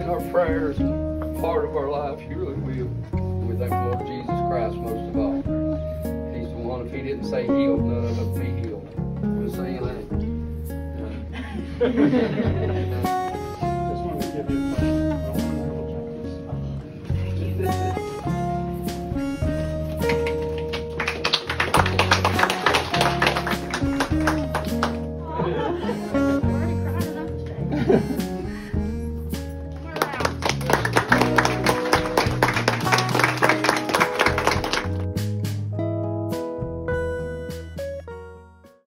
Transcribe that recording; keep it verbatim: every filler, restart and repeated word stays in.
our prayers and part of our life, you really will. We thank the Lord Jesus Christ most of all. He's the one, if he didn't say healed, none of us would be healed. We'll say that. Just want to give you